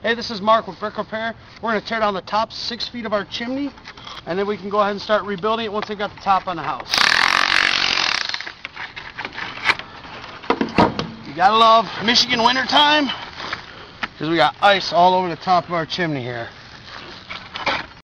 Hey, this is Mark with Brick Repair. We're going to tear down the top 6 feet of our chimney, and then we can go ahead and start rebuilding it once they've got the top on the house. You gotta love Michigan winter time, because we got ice all over the top of our chimney here.